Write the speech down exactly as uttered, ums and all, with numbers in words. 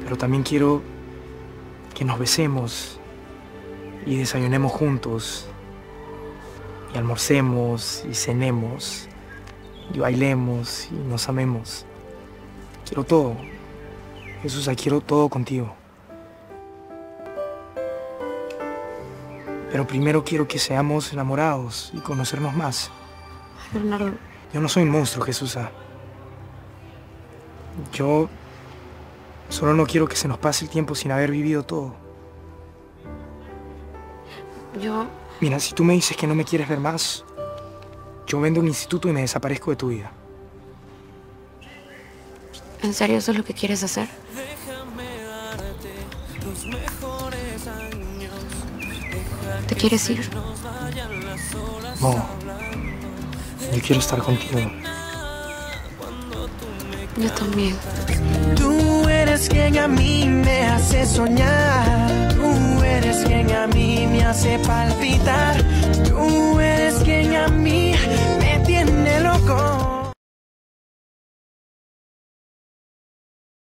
Pero también quiero que nos besemos y desayunemos juntos, y almorcemos y cenemos, y bailemos y nos amemos. Quiero todo. Jesús, quiero todo contigo. Pero primero quiero que seamos enamorados y conocernos más. Ay, Bernardo. Yo no soy un monstruo, Jesús. Yo solo no quiero que se nos pase el tiempo sin haber vivido todo. Yo... Mira, si tú me dices que no me quieres ver más, yo vendo un instituto y me desaparezco de tu vida. ¿En serio eso es lo que quieres hacer? ¿Te quieres ir? No. Yo quiero estar contigo. Yo también. Tú eres quien a mí me hace soñar.